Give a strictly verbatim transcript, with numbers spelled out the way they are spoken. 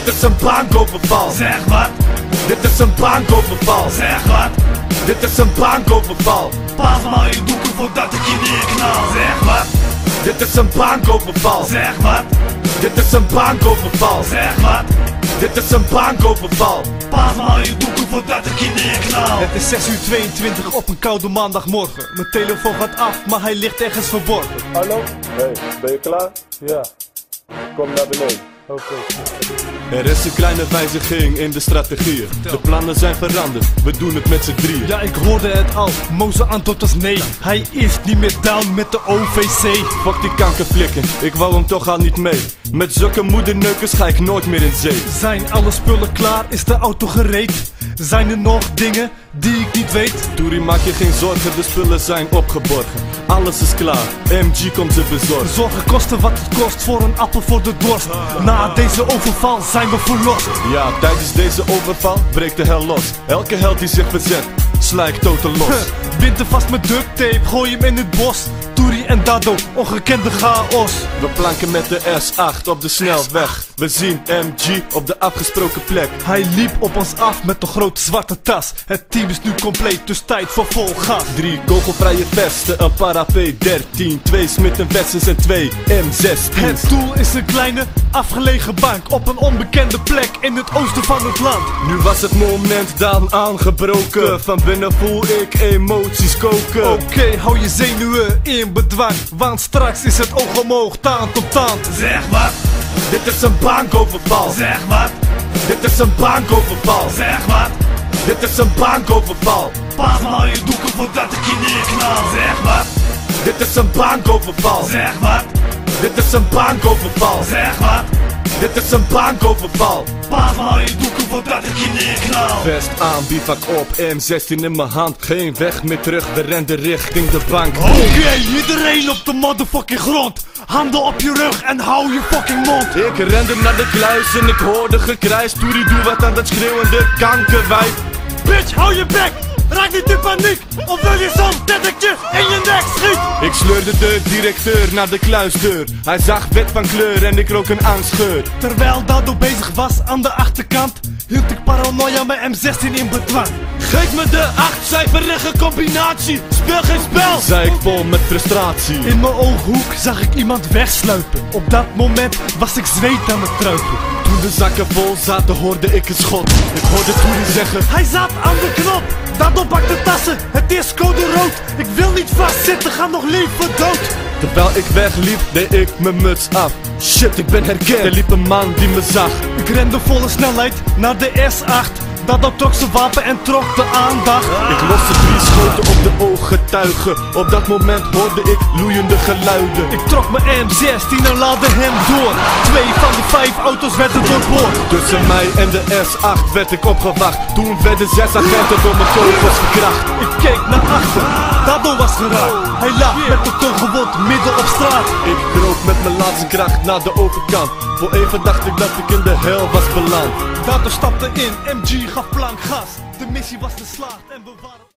is een bankoverval. Zeg wat? Dit is een bankoverval. Zeg wat? Dit is een bankoverval. Pas maar je doeken voordat ik je neerknal. Zeg wat? Dit is een bankoverval. Zeg wat? Dit is een bankoverval. Zeg wat? Dit is een bankoverval. Pas maar je doeken voordat ik je neerknal. Het is zes uur tweeëntwintig op een koude maandagmorgen. Mijn telefoon gaat af, maar hij ligt ergens verborgen. Hallo? Hey, ben je klaar? Ja. Kom naar beneden. Oké. Er is een kleine wijziging in de strategieën. De plannen zijn veranderd, we doen het met z'n drieën. Ja, ik hoorde het al, Moze antwoord was nee. Hij is niet meer down met de O V C. Fuck die kankerflikken, ik wou hem toch al niet mee. Met zulke moederneukers ga ik nooit meer in zee. Zijn alle spullen klaar, is de auto gereed? Zijn er nog dingen die ik niet weet? Toerie, maak je geen zorgen, de spullen zijn opgeborgen. Alles is klaar, M G komt ze bezorgen. Zorgen kosten wat het kost voor een appel voor de dorst. Na deze overval zijn we verlost. Ja, tijdens deze overval breekt de hel los. Elke held die zich verzet, sla ik totaal los. Bind hem vast met duct tape, gooi hem in het bos. Toerie en Dado, ongekende chaos. We planken met de S acht op de snelweg. We zien M G op de afgesproken plek. Hij liep op ons af met een grote zwarte tas. Het team is nu compleet, dus tijd voor vol gas. Drie kogelvrije vesten, een para P dertien. Twee Smith en Wessens en twee M zestien. Het doel is een kleine, afgelegen bank op een onbekende plek in het oosten van het land. Nu was het moment dan aangebroken. Van binnen voel ik emoties koken. Oké, okay, hou je zenuwen in bedwang, want straks is het oog omhoog, tand op tand. Zeg wat? Dit is een bankoverval. Zeg wat? Dit is een bankoverval. Zeg wat? Dit is een bankoverval. Pas maar je doeken voordat ik je neerknal. Zeg wat? Dit is een bankoverval. Zeg wat? Dit is een bankoverval. Zeg wat? Dit is een bankoverval. Pas maar je doeken voordat ik je neerknal. Vest aan, bivak op, M zestien in mijn hand. Geen weg meer terug, we renden richting de bank. Oké, okay, iedereen op de motherfucking grond. Handen op je rug en hou je fucking mond. Ik rende naar de kluis en ik hoorde gekrijs. Toerie, doe wat aan dat schreeuwende kankerwijf. Bitch, hou je bek! Raak niet in paniek! Of wil je soms dat ik je in je nek schiet? Ik sleurde de directeur naar de kluisdeur. Hij zag wit van kleur en ik rook een angstgeur. Terwijl Dado bezig was aan de achterkant, hield ik paranoia met M zestien in bedwang. Geef me de achtcijferige combinatie, speel geen spel, zei ik vol met frustratie. In mijn ooghoek zag ik iemand wegsluipen. Op dat moment was ik zweet aan het druipen. Toen de zakken vol zaten hoorde ik een schot. Ik hoorde Toerie zeggen: hij zat aan de knop. Dado pakt de tassen, het is code rood. Ik wil niet vastzitten, ga nog liever dood. Terwijl ik wegliep, deed ik mijn muts af. Shit, ik ben herkend. Er liep een man die me zag. Ik rende volle snelheid naar de S acht. Dado trok zijn wapen en trok de aandacht. Ik loste drie schoten op de ooggetuigen. Op dat moment hoorde ik loeiende geluiden. Ik trok mijn M zestien en laadde hem door. Twee van de vijf auto's werden doorboord. Tussen mij en de S acht werd ik opgewacht. Toen werden zes agenten door mijn kogels verkracht. Ik keek naar achter, Dado was geraakt. Hij lag met de tong gewond midden op straat. Ik kroop met mijn laatste kracht naar de overkant. Voor even dacht ik dat ik in de hel was beland. Dado stapte in, M G gaf plank gas. De missie was geslaagd en we waren...